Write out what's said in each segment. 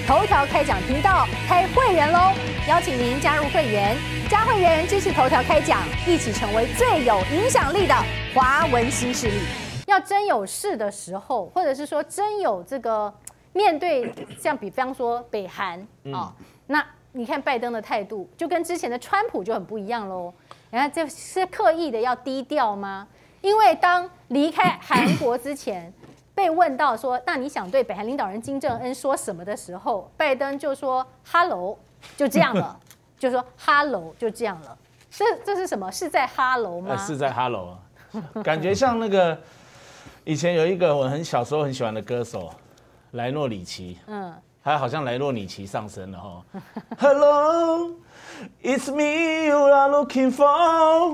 头条开讲频道开会员喽！邀请您加入会员，加会员支持头条开讲，一起成为最有影响力的华文新势力。要真有事的时候，或者是说真有这个面对，像比方说北韩啊，那你看拜登的态度，就跟之前的川普就很不一样喽。然后这是刻意的要低调吗？因为当离开韩国之前。被问到说，那你想对北韩领导人金正恩说什么的时候，拜登就说 “hello”， 就这样了，就说 “hello”， 就这样了。这是什么？是在 “hello” 吗？ 是在 “hello” 啊，感觉像那个以前有一个我小时候很喜欢的歌手莱诺里奇，他好像莱诺里奇上身了哈。Hello, it's me you are looking for.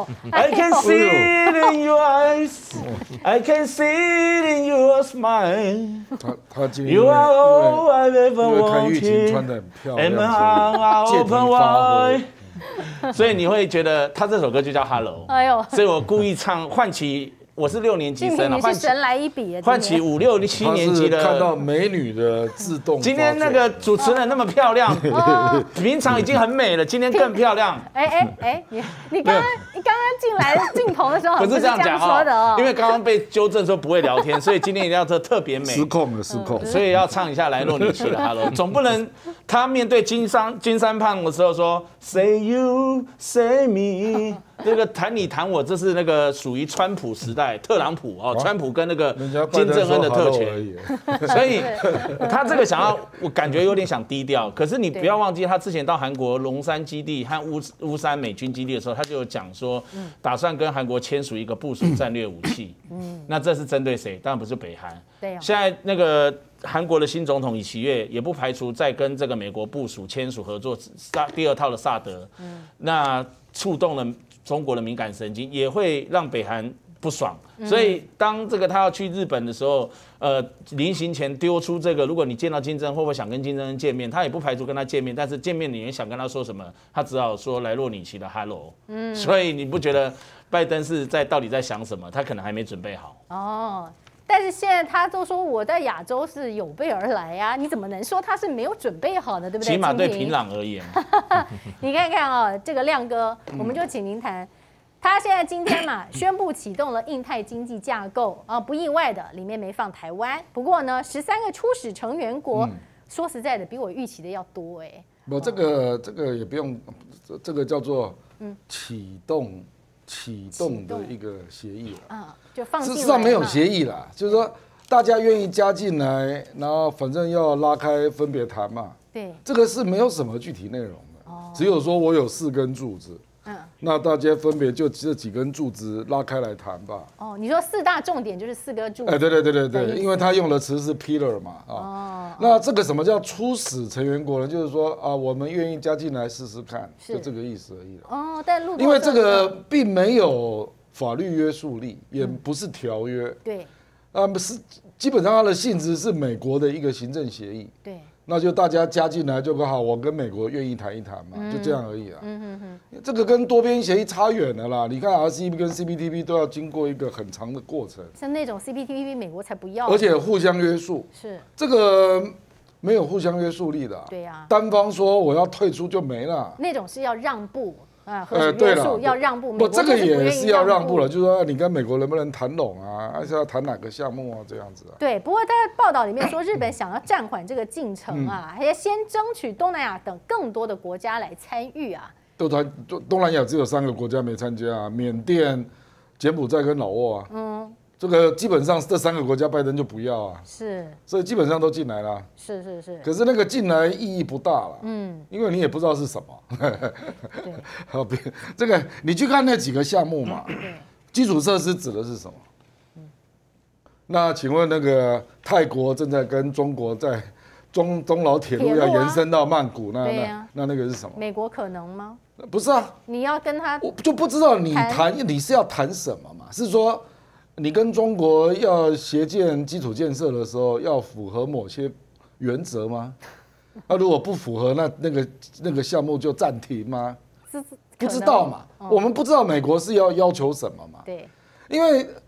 I can see it in your eyes. I can see it in your smile. 他今天 You are all I've ever 看玉琴穿 wanted. 得很漂 And 亮， I 借题 open 发挥 wide. 所以你会觉得他这首歌就叫 Hello。 哎呦， 所以我故意唱唤起。我是6年级生你是神来一笔啊！ 唤起5、6、7年级的， 看到美女的自动。 今天那个主持人那么漂亮，平常已经很美了，今天更漂亮。 你刚刚进来镜头的时候不是这样讲说的哦， 因为刚刚被纠正说不会聊天，所以今天一定要特别美。 失控了，失控。 所以要唱一下莱诺里奇的 Hello， 总不能他面对金三胖的时候说 Say you say me。这个谈你谈我，这是那个属于川普时代，特朗普哦，川普跟那个金正恩的特权，所以他这个想要，我感觉有点想低调。可是你不要忘记，他之前到韩国龙山基地和乌山美军基地的时候，他就有讲说，打算跟韩国签署一个部署战略武器。那这是针对谁？当然不是北韩。 对。 现在那个韩国的新总统尹锡悦也不排除再跟这个美国部署签署合作第2套的萨德。那触动了中国的敏感神经，也会让北韩不爽。所以当这个他要去日本的时候，临行前丢出这个，如果你见到金正恩，会不会想跟金正恩见面？他也不排除跟他见面，但是见面你也想跟他说什么，他只好说莱诺里奇的 Hello。所以你不觉得拜登是到底在想什么？他可能还没准备好。 哦。但是现在他都说我在亚洲是有备而来啊，你怎么能说他是没有准备好呢？对不对？ 起码对平壤而言。 你看看哦，这个亮哥，我们就请您谈。他现在今天嘛，宣布启动了印太经济架构啊，不意外的，里面没放台湾。不过呢，13个初始成员国，说实在的，比我预期的要多哎。 我这个也不用，这个叫做启动的一个协议了。 就放进来。 事实上没有协议啦，就是说大家愿意加进来，然后反正要拉开分别谈嘛。 对， 这个是没有什么具体内容的，只有说我有4根柱子，那大家分别就这几根柱子拉开来谈吧。 哦，你说4大重点就是4个柱子。 对，因为他用的词是 pillar 嘛，那这个什么叫初始成员国呢？就是说啊，我们愿意加进来试试看，就这个意思而已了。 哦，但路透社因为这个并没有法律约束力，也不是条约。 对。 是基本上它的性质是美国的一个行政协议。 对。 那就大家加进来就刚好，我跟美国愿意谈一谈嘛，就这样而已啦。这个跟多边协议差远了啦。你看 RCEP 跟 CPTP 都要经过一个很长的过程。 像那种 CPTPP 美国才不要。 而且互相约束。 是。 这个没有互相约束力的。 对呀。 单方说我要退出就没了。 那种是要让步。对了，要让步。 不，这个也是要让步了，就是说你跟美国能不能谈拢啊？还是要谈哪个项目啊？这样子啊？ 对。不过在报道里面说，日本想要暂缓这个进程啊，还要先争取东南亚等更多的国家来参与啊。 东南亚只有3个国家没参加啊，缅甸、柬埔寨跟老挝啊。这个基本上这3个国家拜登就不要啊， 是， 所以基本上都进来了。 是。 可是那个进来意义不大了，因为你也不知道是什么。对，这个你去看那几个项目嘛，基础设施指的是什么？那请问那个泰国正在跟中国在中老铁路要延伸到曼谷，那个是什么？ 美国可能吗？ 不是啊， 你要跟他， 我就不知道你是要谈什么嘛？是说你跟中国要协建基础建设的时候，要符合某些原则吗？那如果不符合，那个项目就暂停吗？不知道嘛，我们不知道美国是要求什么嘛。 对， 因为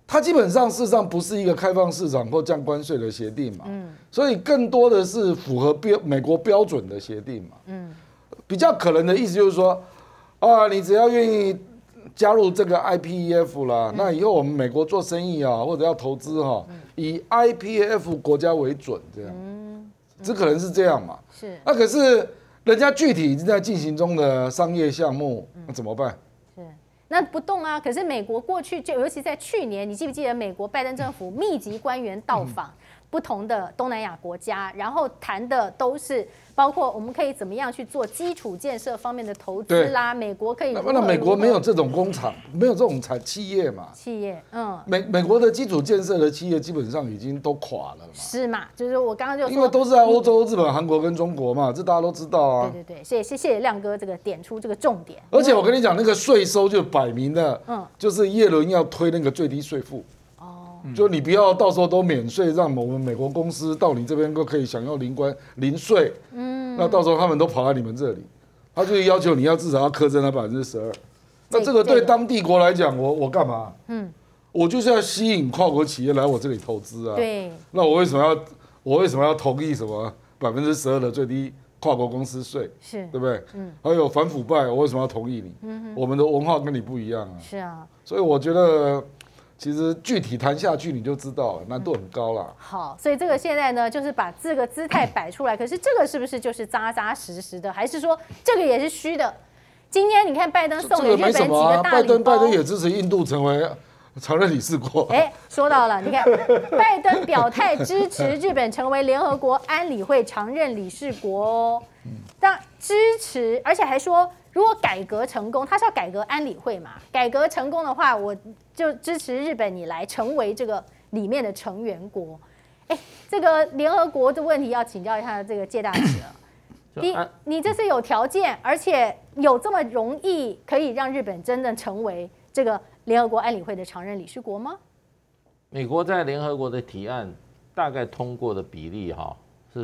它基本上事实上不是一个开放市场或降关税的协定嘛，所以更多的是符合美国标准的协定嘛，比较可能的意思就是说，啊，你只要愿意加入这个 IPEF 啦，那以后我们美国做生意啊，或者要投资哈，以 IPEF 国家为准，这样，只可能是这样嘛。 是。 那可是人家具体已经在进行中的商业项目，那怎么办？ 是。那不动啊！可是美国过去就，尤其在去年，你记不记得美国拜登政府密集官员到访不同的东南亚国家，然后谈的都是包括我们可以怎么样去做基础建设方面的投资啦，美国可以如何。 那美国没有这种工厂，没有这种企业嘛？ 企业， 美国的基础建设的企业基本上已经都垮了嘛。 是嘛？就是我刚刚就说， 因为都是在欧洲、日本、韩国跟中国嘛，这大家都知道啊。 对对对，谢谢亮哥这个点出这个重点。 而且我跟你讲，那个税收就摆明的，就是耶伦要推那个最低税负。就你不要到时候都免税，让我们美国公司到你这边都可以享用零税。那到时候他们都跑到你们这里，他就要求你要至少要课征他12%。那这个对当地国来讲，我干嘛？我就是要吸引跨国企业来我这里投资啊。 对。 那我为什么要同意什么12%的最低跨国公司税？是，对不对？还有反腐败，我为什么要同意你？我们的文化跟你不一样啊。是啊。所以我觉得。其实具体谈下去你就知道了，难度很高啦。 好，所以这个现在呢，就是把这个姿态摆出来。可是这个是不是就是扎扎实实的，还是说这个也是虚的？今天你看拜登送给日本几个大礼包， 拜登也支持印度成为常任理事国。 说到了，你看拜登表态支持日本成为联合国安理会常任理事国哦。但支持，而且还说。如果改革成功，他是要改革安理会嘛？改革成功的话，我就支持日本你来成为这个里面的成员国。这个联合国的问题要请教一下这个介大使了。你这是有条件，而且有这么容易可以让日本真正成为这个联合国安理会的常任理事国吗？ 美国在联合国的提案大概通过的比例是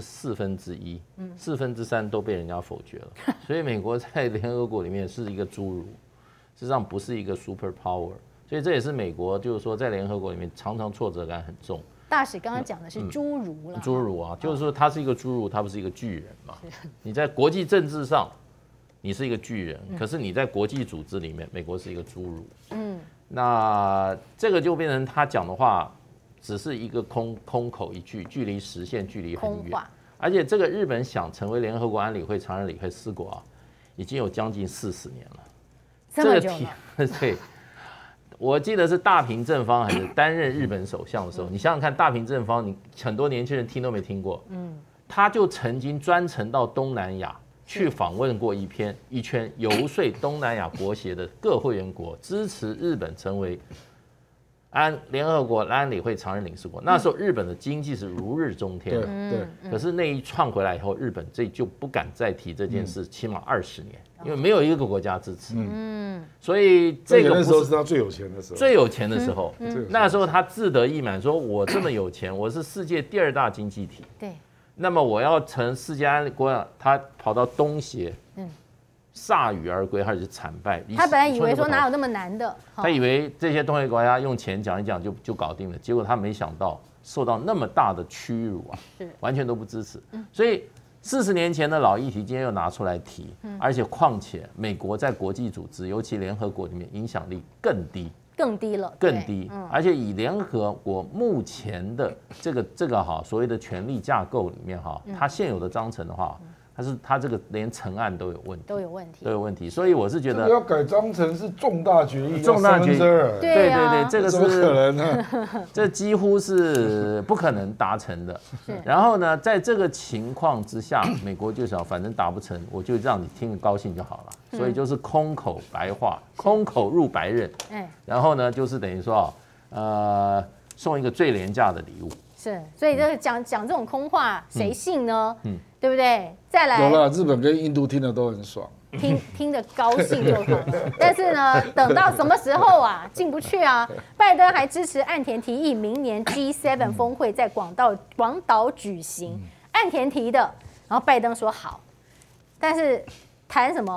1/4，3/4都被人家否决了，所以美国在联合国里面是一个侏儒，事实上不是一个 super power， 所以这也是美国就是说在联合国里面常常挫折感很重。 大使刚刚讲的是侏儒了， 侏儒啊，就是说他是一个侏儒，他不是一个巨人嘛。你在国际政治上你是一个巨人，可是你在国际组织里面，美国是一个侏儒。那这个就变成他讲的话。只是一个空口一句，距离实现距离很远。而且这个日本想成为联合国安理会常任理事国已经有将近40年了。 这么久了？ 对，我记得是大平正方还是担任日本首相的时候，你想想看，大平正方，你很多年轻人听都没听过。他就曾经专程到东南亚去访问过一圈，游说东南亚国协的各会员国支持日本成为。联合国安理会常任理事国，那时候日本的经济是如日中天，对。可是那一创回来以后，日本这就不敢再提这件事，起码20年，因为没有一个国家支持。所以这个那时候是他最有钱的时候。 最有钱的时候，那时候他自得意满，说我这么有钱，我是世界第2大经济体。 对。 那么我要成世界安理会，他跑到东协。铩羽而归，还是惨败。 他本来以为说哪有那么难的， 他以为这些东协国家用钱讲一讲就搞定了，结果他没想到受到那么大的屈辱完全都不支持。所以40年前的老议题今天又拿出来提，而且况且美国在国际组织，尤其联合国里面影响力更低了，而且以联合国目前的这个所谓的权力架构里面它现有的章程的话。他这个连成案都有问题，所以我是觉得要改章程是重大决议， 对，这个是可能这几乎是不可能达成的。然后呢，在这个情况之下，美国就想，反正达不成，我就让你听得高兴就好了。所以就是空口白话，空口入白刃。然后呢，就是等于说送一个最廉价的礼物。 是，所以这个讲这种空话，谁信呢？对不对？再来， 有了，日本跟印度听的都很爽， 听得高兴就好了。但是呢，等到什么时候进不去啊？拜登还支持岸田提议，明年 G7 峰会在广岛举行，岸田提的，然后拜登说好，但是谈什么？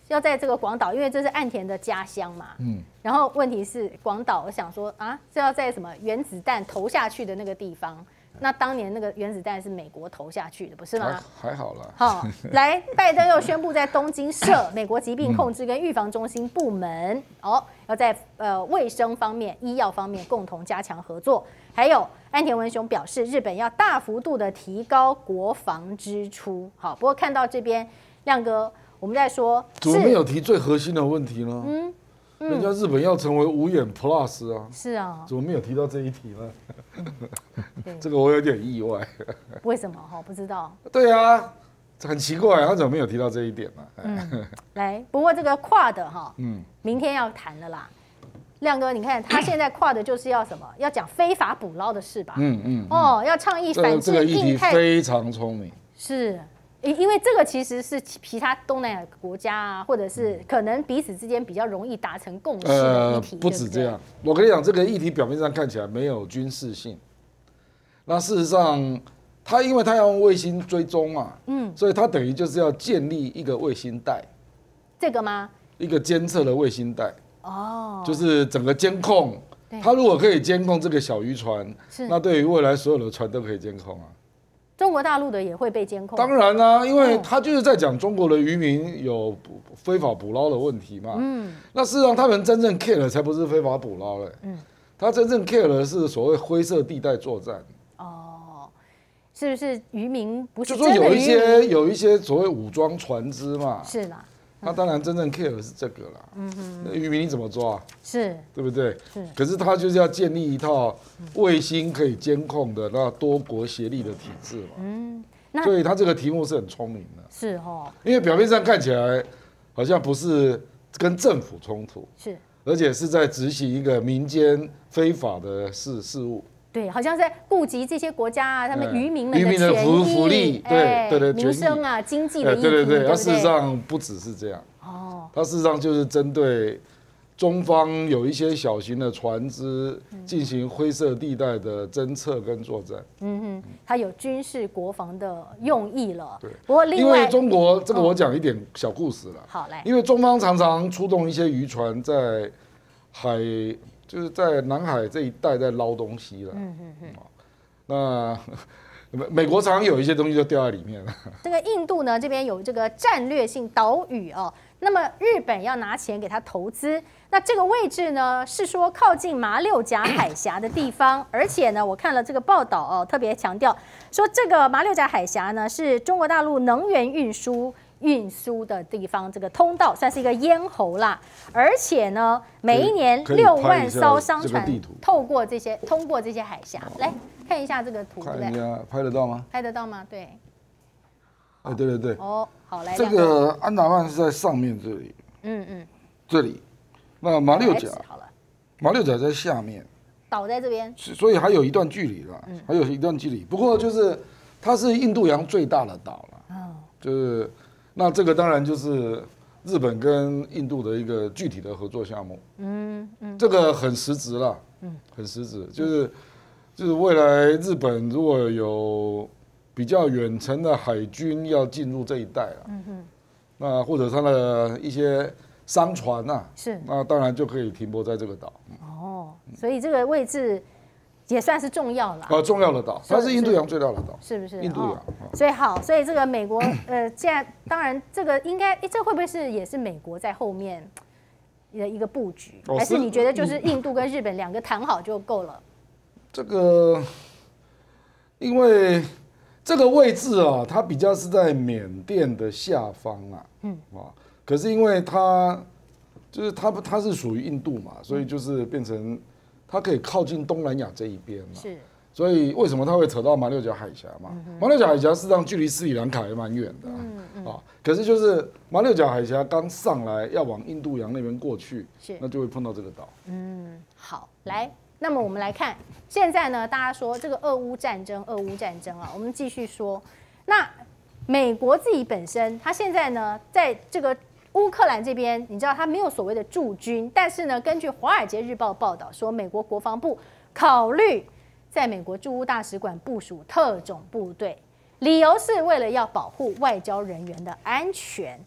要在这个广岛，因为这是岸田的家乡嘛，然后问题是广岛，我想说啊，是要在什么原子弹投下去的那个地方。那当年那个原子弹是美国投下去的，不是吗？ 还好啦。 好，来，拜登又宣布在东京设美国疾病控制跟预防中心部门，要在卫生方面、医药方面共同加强合作。还有岸田文雄表示，日本要大幅度的提高国防支出。好，不过看到这边，亮哥，我们在说， 怎么没有提最核心的问题呢？人家日本要成为5眼 Plus 啊， 是啊， 怎么没有提到这一题呢？这个我有点意外。 为什么？不知道。 对啊，很奇怪，他怎么没有提到这一点呢？ 来，不过这个跨的明天要谈了啦。亮哥，你看他现在跨的就是要什么？要讲非法捕捞的事吧？要倡议反制印太， 非常聪明。 是。因为这个其实是其他东南亚国家啊，或者是可能彼此之间比较容易达成共识的议题。 不止这样，我跟你讲，这个议题表面上看起来没有军事性，那事实上，因为他要用卫星追踪嘛，所以他等于就是要建立一个卫星带。 这个吗？ 一个监测的卫星带。就是整个监控，他如果可以监控这个小渔船，那对于未来所有的船都可以监控啊。 中国大陆的也会被监控。 当然啦，因为他就是在讲中国的渔民有非法捕捞的问题嘛。那事实上他们真正 care 的才不是非法捕捞嘞。他真正 care 的是所谓灰色地带作战。 是不是渔民不是就说有一些所谓武装船只嘛。 是啦。 他当然真正 care 的是这个啦。那渔民你怎么抓？ 是， 对不对？ 是。 可是他就是要建立一套卫星可以监控的那多国协力的体制嘛。所以他这个题目是很聪明的。 是因为表面上看起来好像不是跟政府冲突， 是， 而且是在执行一个民间非法的事务。 对，好像在顾及这些国家啊，他们渔民们的福利，对， 民生啊，经济的议题， 对。它事实上不只是这样，它事实上就是针对中方有一些小型的船只进行灰色地带的侦测跟作战。 它有军事国防的用意了。 对， 不过另外， 因为中国这个我讲一点小故事了。 好，来， 因为中方常常出动一些渔船在就是在南海这一带在捞东西了。那美国常常有一些东西就掉在里面了。 这个印度呢，这边有这个战略性岛屿那么日本要拿钱给他投资，那这个位置呢是说靠近马六甲海峡的地方，而且呢，我看了这个报道特别强调说这个马六甲海峡呢是中国大陆能源运输的地方，这个通道算是一个咽喉啦。而且呢，每一年6万艘商船通过这些海峡，来看一下这个图，对不对？ 拍得到吗？ 拍得到吗？对。 对。 好，来。 这个安达曼是在上面这里。这里，那马六甲好了，马六甲在下面， 岛在这边， 所以还有一段距离了，还有一段距离。不过就是它是印度洋最大的岛了，就是那这个当然就是日本跟印度的一个具体的合作项目，这个很实质了，很实质，就是未来日本如果有比较远程的海军要进入这一带了，那或者它的一些商船是，那当然就可以停泊在这个岛。 所以这个位置也算是重要了。 重要的岛，它是印度洋最大的岛， 是不是？ 印度洋。 所以这个美国现在当然这个应该，这会不会也是美国在后面的一个布局？还是你觉得就是印度跟日本两个谈好就够了？ 这个，因为这个位置它比较是在缅甸的下方可是因为它是属于印度嘛，所以就是变成它可以靠近东南亚这一边嘛。是。所以为什么它会扯到马六甲海峡嘛？马六甲海峡事实上距离斯里兰卡还蛮远的可是就是马六甲海峡刚上来要往印度洋那边过去，那就会碰到这个岛。 好，来。那么我们来看，现在呢，大家说这个俄乌战争我们继续说。那美国自己本身，它现在呢，在这个乌克兰这边，你知道它没有所谓的驻军，但是呢，根据《华尔街日报》报道说，美国国防部考虑在美国驻乌大使馆部署特种部队，理由是为了要保护外交人员的安全。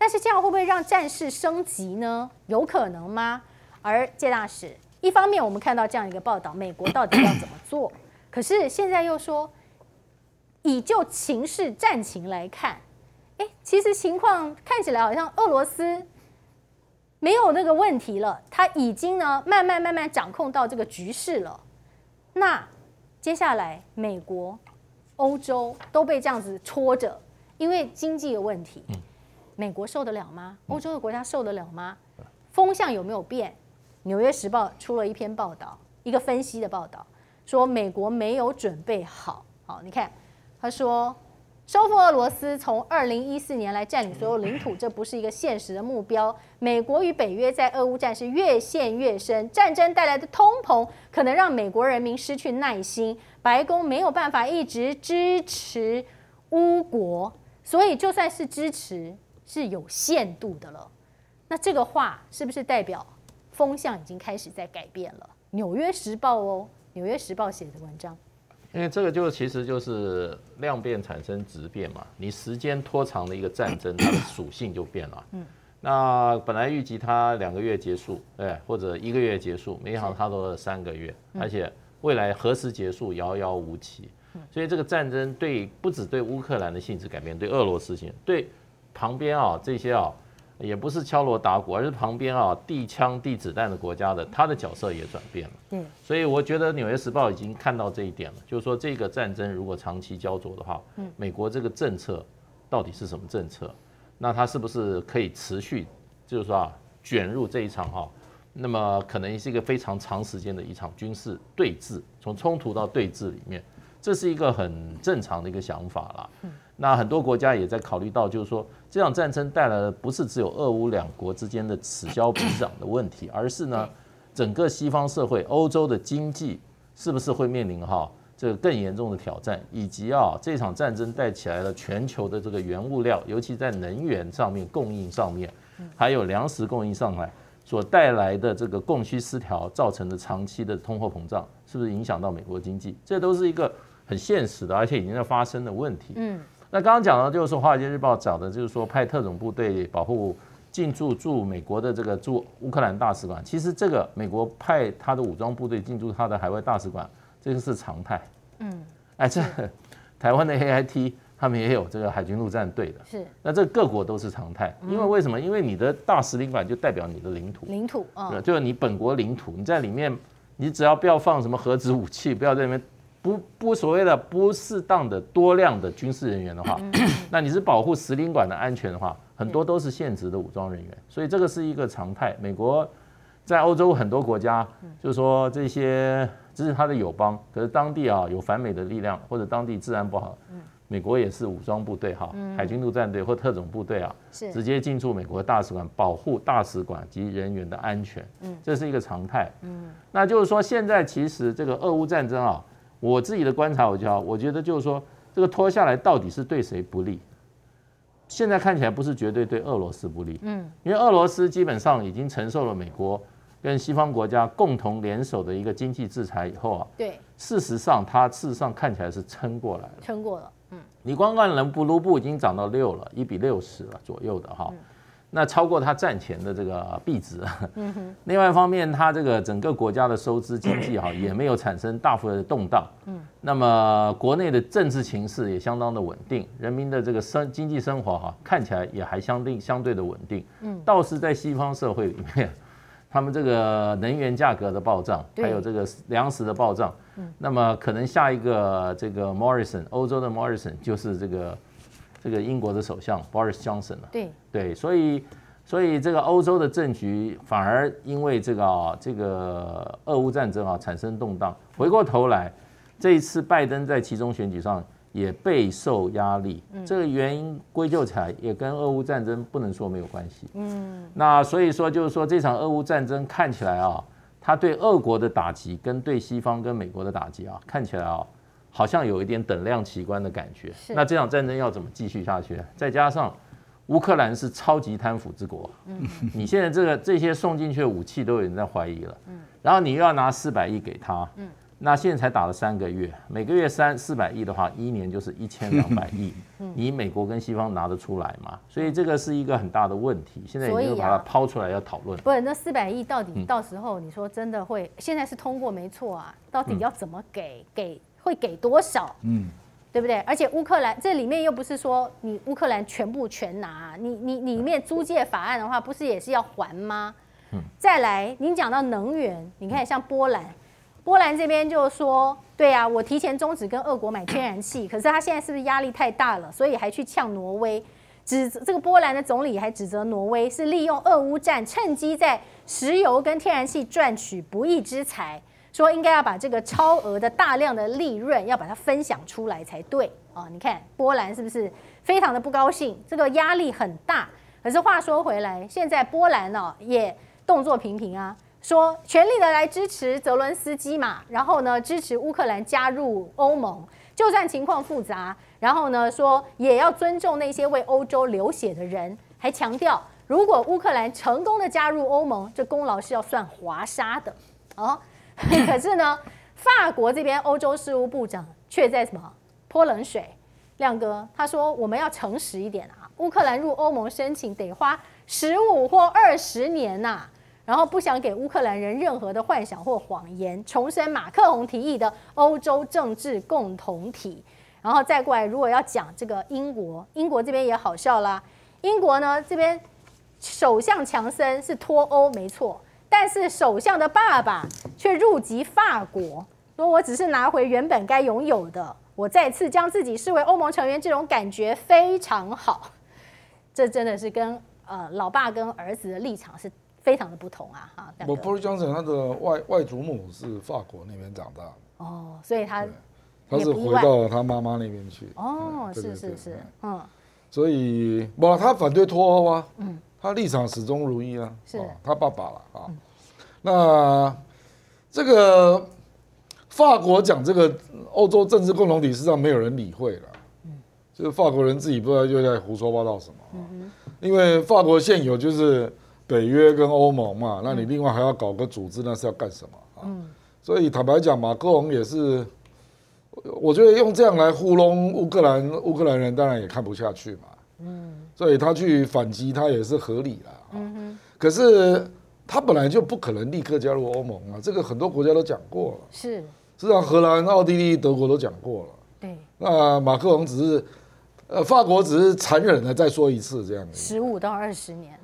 但是这样会不会让战事升级呢？有可能吗？而介大使，一方面我们看到这样一个报道，美国到底要怎么做？可是现在又说，以就情势战情来看，其实情况看起来好像俄罗斯没有那个问题了，他已经呢慢慢掌控到这个局势了。那接下来美国、欧洲都被这样子戳着，因为经济的问题，美国受得了吗？欧洲的国家受得了吗？风向有没有变？纽约时报出了一篇报道，一个分析的报道，说美国没有准备好。好，你看，他说收复俄罗斯从2014年来占领所有领土，这不是一个现实的目标。美国与北约在俄乌战事越陷越深，战争带来的通膨可能让美国人民失去耐心，白宫没有办法一直支持乌国，所以就算是支持，是有限度的了。那这个话是不是代表风向已经开始在改变了？纽约时报哦，纽约时报写的文章。 因为这个其实就是量变产生质变嘛，你时间拖长的一个战争，它的属性就变了。那本来预计它2个月结束，或者1个月结束，没想到它都3个月，而且未来何时结束遥遥无期。所以这个战争不只对乌克兰的性质改变，对俄罗斯性，对旁边这些也不是敲锣打鼓，而是旁边递枪递子弹的国家的，他的角色也转变了。所以我觉得《纽约时报》已经看到这一点了，就是说这个战争如果长期焦灼的话，美国这个政策到底是什么政策？那它是不是可以持续，就是说卷入这一场那么可能是一个非常长时间的一场军事对峙，从冲突到对峙里面，这是一个很正常的一个想法啦。那很多国家也在考虑到，就是说这场战争带来的不是只有俄乌2国之间的此消彼长的问题，而是呢整个西方社会、欧洲的经济是不是会面临这个更严重的挑战，以及这场战争带起来了全球的这个原物料，尤其在能源上面供应上面，还有粮食供应上来所带来的这个供需失调造成的长期的通货膨胀，是不是影响到美国经济？这都是一个很现实的，而且已经在发生的问题。那刚刚讲的就是说，《华尔街日报》讲的就是说，派特种部队保护进驻美国的这个驻乌克兰大使馆。其实这个美国派他的武装部队进驻他的海外大使馆，这个是常态。这台湾的 AIT 他们也有这个海军陆战队的。是。那这各国都是常态，因为为什么？因为你的大使领馆就代表你的领土。对，就是你本国领土，你在里面，你只要不要放什么核子武器，不要在里面。不所谓的不适当的多量的军事人员的话，那你是保护使领馆的安全的话，很多都是现职的武装人员，所以这个是一个常态。美国在欧洲很多国家，就是说这是他的友邦，可是当地有反美的力量，或者当地治安不好，美国也是武装部队海军陆战队或特种部队直接进驻美国大使馆，保护大使馆及人员的安全，这是一个常态。那就是说现在其实这个俄乌战争我自己的观察，我觉得就是说，这个拖下来到底是对谁不利？现在看起来不是绝对对俄罗斯不利，因为俄罗斯基本上已经承受了美国跟西方国家共同联手的一个经济制裁以后对，事实上看起来是撑过来了，你光看卢布已经涨到6了，1比60了左右的那超过它战前的这个币值。另外一方面，它这个整个国家的收支经济也没有产生大幅的动荡。那么国内的政治情势也相当的稳定，人民的这个经济生活看起来也还相对的稳定。倒是在西方社会里面，他们这个能源价格的暴涨，还有这个粮食的暴涨，那么可能下一个这个 Morrison 欧洲的 Morrison 就是这个英国的首相 Boris Johnson 了。对，所以这个欧洲的政局反而因为这个俄乌战争产生动荡。回过头来，这一次拜登在其中选举上也备受压力，这个原因归咎起来也跟俄乌战争不能说没有关系。那所以说就是说这场俄乌战争看起来它对俄国的打击跟对西方跟美国的打击看起来好像有一点等量齐观的感觉。那这场战争要怎么继续下去？再加上乌克兰是超级贪腐之国，你现在这些送进去的武器都有人在怀疑了，然后你又要拿400亿给他， 那现在才打了3个月，每个月400亿的话，1年就是1200亿。你美国跟西方拿得出来吗？所以这个是一个很大的问题。现在已经把它抛出来要讨论。 不是，那400亿到底到时候你说真的会？现在是通过没错啊，到底要怎么给？会给多少？对不对？而且乌克兰这里面又不是说你乌克兰全拿，你里面租借法案的话，不是也是要还吗？再来，您讲到能源，你看像波兰这边就说，对啊，我提前终止跟俄国买天然气，可是他现在是不是压力太大了，所以还去呛挪威？这个波兰的总理还指责挪威是利用俄乌战，趁机在石油跟天然气赚取不义之财，说应该要把这个超额的大量的利润要把它分享出来才对啊！你看波兰是不是非常的不高兴？这个压力很大。可是话说回来，现在波兰呢也动作频频啊。说全力的来支持泽伦斯基嘛，然后呢支持乌克兰加入欧盟，就算情况复杂，然后呢说也要尊重那些为欧洲流血的人，还强调如果乌克兰成功的加入欧盟，这功劳是要算华沙的哦。可是呢，法国这边欧洲事务部长却在什么泼冷水？亮哥他说我们要诚实一点啊，乌克兰入欧盟申请得花15或20年呐。然后不想给乌克兰人任何的幻想或谎言，重申马克宏提议的欧洲政治共同体。然后再过来，如果要讲这个英国这边也好笑啦。英国呢这边首相强森是脱欧没错，但是首相的爸爸却入籍法国，说我只是拿回原本该拥有的，我再次将自己视为欧盟成员，这种感觉非常好。这真的是跟老爸跟儿子的立场是非常的不同啊！哈， 我 Boris Johnson 他的外祖母是法国那边长大的哦，所以他是回到了他妈妈那边去哦，是， 所以不，他反对脱欧啊，他立场始终如一啊，是他爸爸了啊。那这个法国讲这个欧洲政治共同体，事实上没有人理会了，就是法国人自己不知道又在胡说八道什么，因为法国现有就是北约跟欧盟嘛，那你另外还要搞个组织，那是要干什么啊？所以坦白讲，马克宏也是，我觉得用这样来糊弄乌克兰人，当然也看不下去嘛。所以他去反击，他也是合理啦。可是他本来就不可能立刻加入欧盟啊，这个很多国家都讲过了。 是， 实际上荷兰、奥地利、德国都讲过了。对，那马克宏只是。法国只是残忍的再说一次这样子，15 到20年。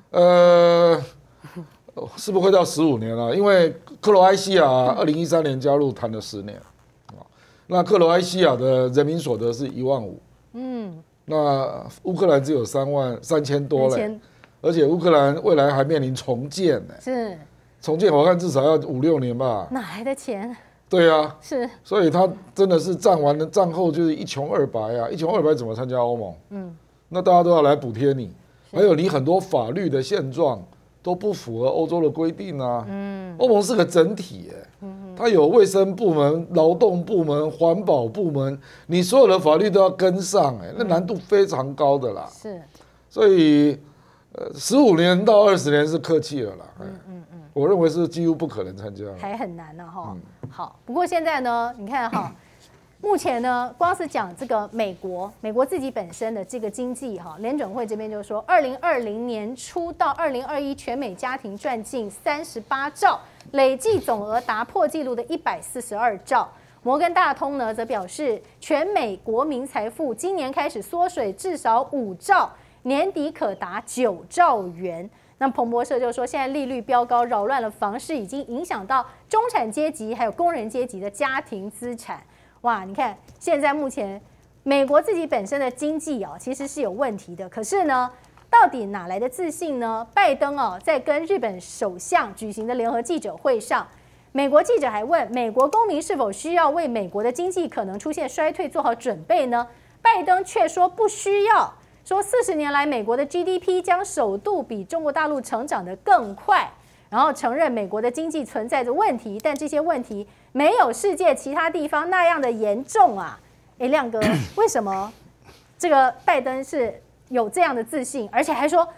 是不是会到15年啊？因为克罗埃西亚2013年加入谈了10年，那克罗埃西亚的人民所得是15000，那乌克兰只有33000多嘞，而且乌克兰未来还面临重建呢，是重建，我看至少要5-6年吧， 哪来的钱？ 对啊， 是，所以他真的是战后就是一穷二白啊，一穷二白怎么参加欧盟？那大家都要来补贴你，还有你很多法律的现状都不符合欧洲的规定啊。欧盟是个整体它有卫生部门、劳动部门、环保部门，你所有的法律都要跟上那难度非常高的啦。是，所以15年到20年是客气了啦。我认为是几乎不可能参加， 还很难呢哈。好，不过现在呢，你看哈，目前呢，光是讲这个美国自己本身的这个经济哈，联准会这边就说，2020年初到2021全美家庭赚进38兆，累计总额打破纪录的142兆。摩根大通呢则表示，全美国民财富今年开始缩水至少5兆，年底可达9兆元。那彭博社就说，现在利率飙高，扰乱了房市，已经影响到中产阶级还有工人阶级的家庭资产。哇，你看现在目前美国自己本身的经济其实是有问题的。可是呢，到底哪来的自信呢？拜登在跟日本首相举行的联合记者会上，美国记者还问美国公民是否需要为美国的经济可能出现衰退做好准备呢？拜登却说不需要。说40年来，美国的 GDP 将首度比中国大陆成长得更快，然后承认美国的经济存在着问题，但这些问题没有世界其他地方那样的严重啊！亮哥，为什么这个拜登是有这样的自信，而且还说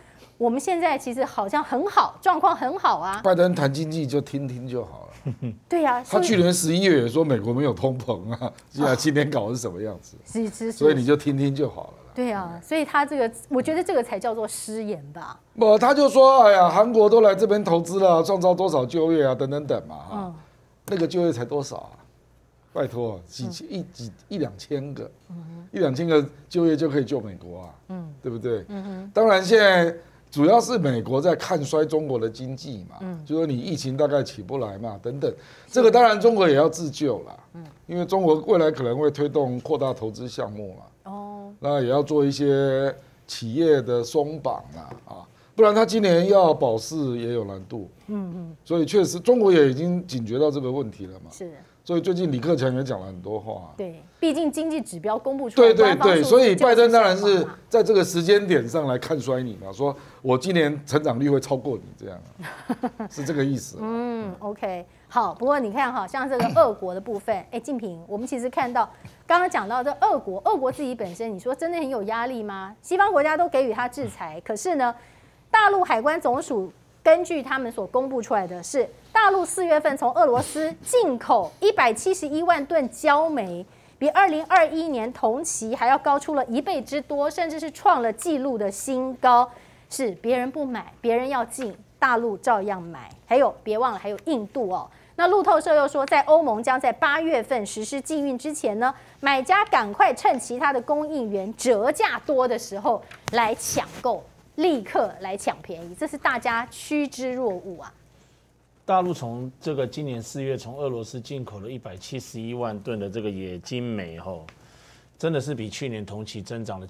我们现在其实好像很好，状况很好啊。 拜登谈经济就听听就好了。 对呀， 他去年11月也说美国没有通膨啊，现在今年搞的是什么样子？所以你就听听就好了。 对啊，所以他这个，我觉得这个才叫做失言吧。 不，他就说，哎呀，韩国都来这边投资了，创造多少就业啊，等等等嘛，哈，那个就业才多少啊？拜托，一两千个，一两千个就业就可以救美国啊，对不对？当然现在主要是美国在看衰中国的经济嘛，就说你疫情大概起不来嘛，等等，这个当然中国也要自救啦，因为中国未来可能会推动扩大投资项目嘛。那也要做一些企业的松绑啊，不然他今年要保市也有难度。所以确实中国也已经警觉到这个问题了嘛。是。所以最近李克强也讲了很多话。 对，毕竟经济指标公布出来。 对，所以拜登当然是在这个时间点上来看衰你嘛，说我今年成长率会超过你这样，是这个意思。 OK， 好。不过你看哈，像这个俄国的部分，敬平，我们其实看到刚刚讲到这俄国自己本身，你说真的很有压力吗？西方国家都给予他制裁，可是呢，大陆海关总署根据他们所公布出来的是，大陆4月份从俄罗斯进口171万吨焦煤，比2021年同期还要高出了1倍之多，甚至是创了纪录的新高。是别人不买，别人要进，大陆照样买。还有别忘了，还有印度哦。那路透社又说，在欧盟将在8月份实施禁运之前呢，买家赶快趁其他的供应源折价多的时候来抢购，立刻来抢便宜，这是大家趋之若鹜啊。 大陆从这个今年4月从俄罗斯进口了171万吨的这个冶金煤后，真的是比去年同期增长了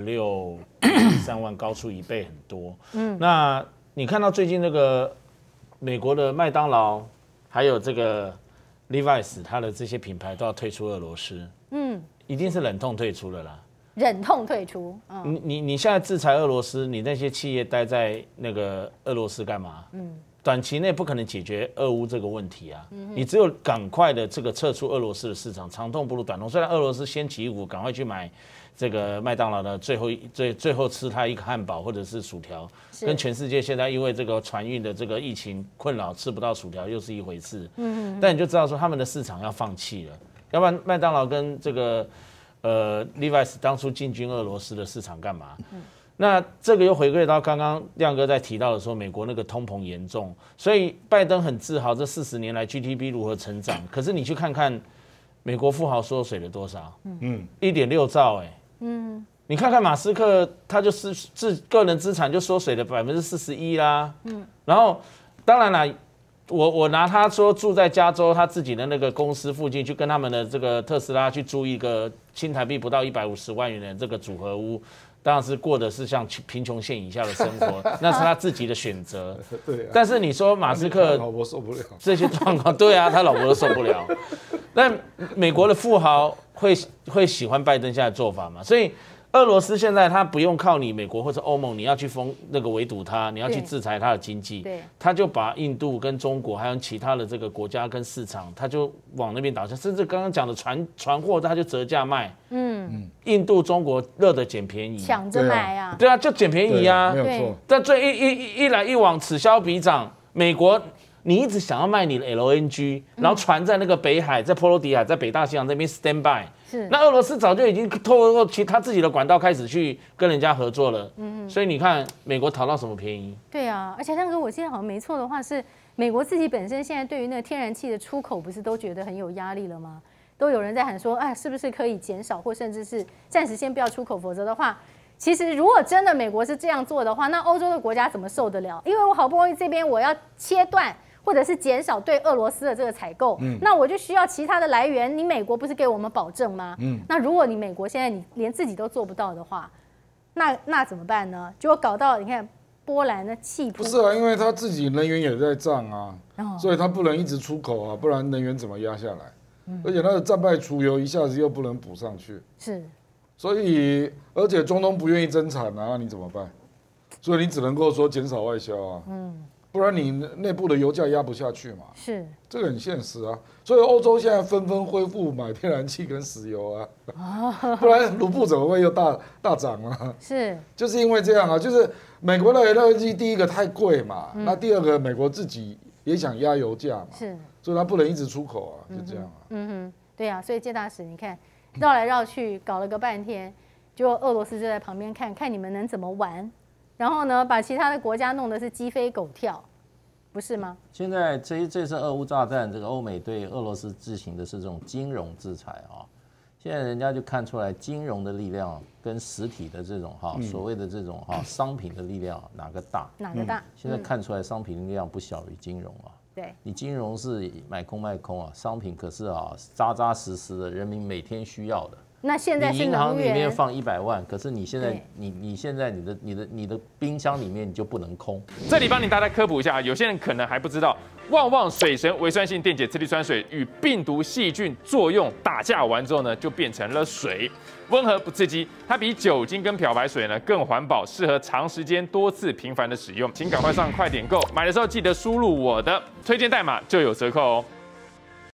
76.3万，高出1倍很多。那你看到最近那个美国的麦当劳，还有这个 Levi's， 它的这些品牌都要退出俄罗斯，一定是忍痛退出了啦。 忍痛退出， 你现在制裁俄罗斯，你那些企业待在那个俄罗斯干嘛？短期内不可能解决俄乌这个问题啊！你只有赶快的这个撤出俄罗斯的市场，长痛不如短痛。虽然俄罗斯掀起一股赶快去买这个麦当劳的最后吃它一个汉堡或者是薯条，跟全世界现在因为这个船运的这个疫情困扰吃不到薯条又是一回事。但你就知道说他们的市场要放弃了，要不然麦当劳跟这个Levi's 当初进军俄罗斯的市场干嘛？那这个又回归到刚刚亮哥在提到的说，美国那个通膨严重，所以拜登很自豪这40年来 GDP 如何成长。可是你去看看美国富豪缩水了多少？1.6兆你看看马斯克，他就是个人资产就缩水了41%啦。然后当然啦，我拿他说住在加州他自己的那个公司附近，去跟他们的这个特斯拉去租一个新台币不到150万元的这个组合屋。当然是过的是像贫穷线以下的生活，那是他自己的选择。对、但是你说马斯克老婆受不了这些状况，对啊，他老婆都受不了。但美国的富豪会喜欢拜登现在的做法嘛？所以俄罗斯现在他不用靠你美国或者欧盟，你要去围堵他，你要去制裁他的经济，他就把印度跟中国还有其他的这个国家跟市场，他就往那边导向，甚至刚刚讲的船货，他就折价卖。印度、中国热的捡便宜， 抢着买啊！ 对啊，就捡便宜啊， 没有错。 但一来一往，此消彼长。美国，你一直想要卖你的 LNG，然后船在那个北海，在波罗的海，在北大西洋这边 stand by。那俄罗斯早就已经透过他自己的管道开始去跟人家合作了。所以你看，美国讨到什么便宜？ 对啊，而且亮哥，我记得好像没错的话是，美国自己本身现在对于那个天然气的出口，不是都觉得很有压力了吗？都有人在喊说，是不是可以减少，或甚至是暂时先不要出口，否则的话，其实如果真的美国是这样做的话，那欧洲的国家怎么受得了？因为我好不容易这边我要切断或者是减少对俄罗斯的这个采购，那我就需要其他的来源。你美国不是给我们保证吗？那如果你美国现在你连自己都做不到的话，那怎么办呢？结果搞到你看波兰的气泡， 不是啊，因为他自己能源也在涨啊，所以他不能一直出口啊，不然能源怎么压下来？而且他的战败储油一下子又不能补上去，所以而且中东不愿意增产啊，你怎么办？所以你只能够说减少外销啊， 不然你内部的油价压不下去嘛。 是， 这个很现实啊。所以欧洲现在纷纷恢复买天然气跟石油啊，不然卢布怎么会又大涨啊？ 是， 就是因为这样啊，就是美国的 LNG 第一个太贵嘛，那第二个美国自己也想压油价嘛， 是， 所以它不能一直出口啊，就这样啊。 嗯哼，对啊，所以介大使，你看绕来绕去搞了个半天，就俄罗斯就在旁边看看你们能怎么玩，然后呢，把其他的国家弄得是鸡飞狗跳。不是吗？ 现在这次俄乌大战，这个欧美对俄罗斯进行的是这种金融制裁啊。现在人家就看出来，金融的力量跟实体的这种所谓的这种商品的力量哪个大？ 哪个大？ 现在看出来，商品力量不小于金融啊。 对， 你金融是买空卖空啊，商品可是扎扎实实的，人民每天需要的。 那现在是你银行里面放100万，可是你现在你的冰箱里面你就不能空。 这里帮你大家科普一下，有些人可能还不知道，旺旺水神微酸性电解次氯酸水与病毒细菌作用打架完之后呢，就变成了水，温和不刺激，它比酒精跟漂白水呢更环保，适合长时间多次频繁的使用。请赶快上快点购，买的时候记得输入我的推荐代码就有折扣哦。